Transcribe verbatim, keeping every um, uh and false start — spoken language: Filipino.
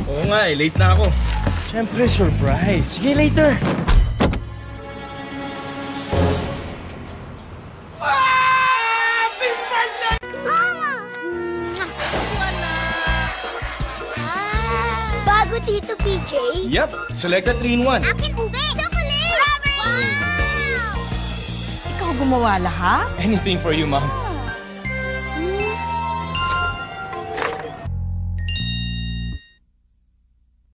Oo nga eh, late na ako. Siyempre, surprise. Sige, later. Bago Tito P J? Yup, Selecta three in one. Akin ube! Chocolate! Strawberry! Wow! Ikaw gumawa lahat? Anything for you, Mom.